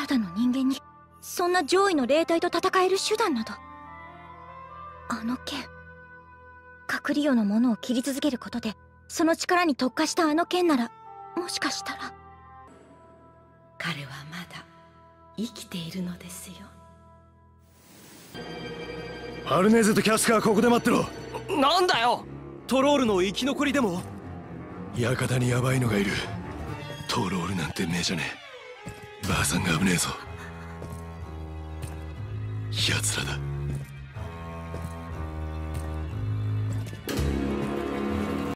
たの人間にそんな上位の霊体と戦える手段など。あの剣、隠り世のものを切り続けることでその力に特化したあの剣なら、もしかしたら。 彼はまだ生きているのですよ。 ハルネーゼとキャスカー、ここで待ってろ。 なんだよ、トロールの生き残りでも。 館にヤバいのがいる。トロールなんて目じゃねえ。ばあさんが危ねえぞ。奴らだ。